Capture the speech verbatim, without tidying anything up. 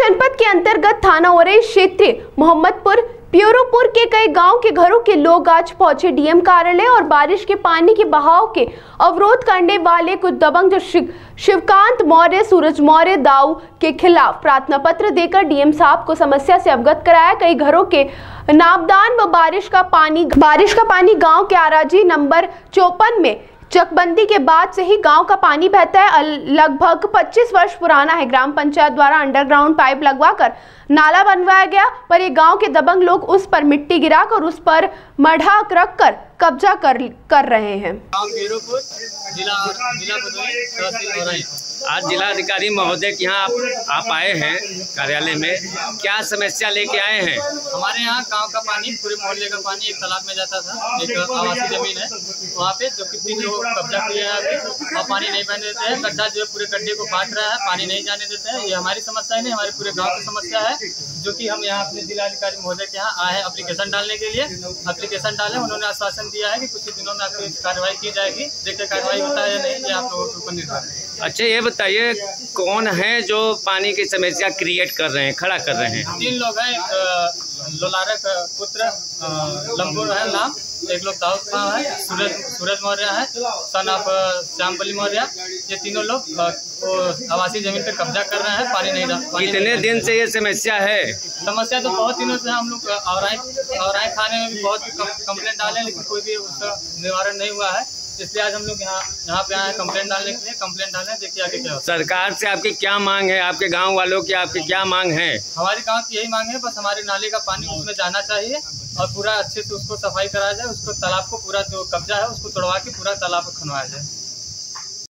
जनपद के अंतर्गत थाना ओरई क्षेत्र मोहम्मदपुर प्यूरोपुर के कई गांव के घरों के लोग आज पहुंचे डीएम कार्यालय और बारिश के पानी के बहाव के अवरोध करने वाले कुछ दबंग शिव, शिवकांत मौर्य, सूरज मौर्य दाऊ के खिलाफ प्रार्थना पत्र देकर डीएम साहब को समस्या से अवगत कराया। कई घरों के नापदान व बारिश का पानी बारिश का पानी गाँव के आराजी नंबर चौपन में चकबंदी के बाद से ही गांव का पानी बहता है। लगभग पच्चीस वर्ष पुराना है। ग्राम पंचायत द्वारा अंडरग्राउंड पाइप लगवाकर नाला बनवाया गया, पर ये गांव के दबंग लोग उस पर मिट्टी गिराकर उस पर मढ़ा रखकर कब्जा कर कर रहे हैं। जिला जिला आज जिला अधिकारी महोदय के यहाँ आप, आप आए हैं कार्यालय में, क्या समस्या लेके आए हैं? हमारे यहाँ गांव का पानी, पूरे मोहल्ले का पानी एक तालाब में जाता था। एक आवासीय जमीन है वहाँ पे, जो कि तीन लोग कब्जा किए हैं अभी, और पानी नहीं बहने देते हैं। गड्ढा जो है पूरे गड्ढे को काट रहा है, पानी नहीं जाने देते हैं। ये हमारी समस्या नहीं, हमारे पूरे गाँव की समस्या है, जो कि हम यहाँ अपने जिलाधिकारी महोदय के यहाँ आए हैं एप्लीकेशन डालने के लिए। एप्लीकेशन डाले, उन्होंने आश्वासन दिया है कि कुछ दिनों में आपकी कार्रवाई की जाएगी। देखिए कार्रवाई होता है या नहीं, ये आप लोगों के ऊपर निर्भर है। अच्छा, ये बताइए कौन है जो पानी की समस्या क्रिएट कर रहे हैं, खड़ा कर रहे हैं? तीन लोग हैं, एक लोलारा का पुत्र लंबोर है नाम, एक लोग दाऊद खां है, सूरज सूरज मौर्य है, सन ऑफ श्यामबली मौर्य। ये तीनों लोग आवासीय जमीन पे कब्जा कर रहे हैं, पानी नहीं रहा। कितने दिन से ये समस्या है? समस्या तो बहुत दिनों से हम लोग औराई औराई थाने में भी बहुत कंप्लेंट डाले, लेकिन कोई भी उसका निवारण नहीं हुआ है। इसलिए आज हम लोग यहाँ यहाँ पे आए कंप्लेंट डालने के लिए। कंप्लेंट डालने, देखिए आगे क्या होता है। सरकार से आपकी क्या मांग है? आपके गांव वालों की आपकी क्या मांग है? हमारे गांव की यही मांग है, बस हमारे नाले का पानी उसमें जाना चाहिए और पूरा अच्छे से उसको सफाई कराया जाए। उसको तालाब को पूरा जो कब्जा है उसको तोड़वा के पूरा तालाब को खनवाया जाए।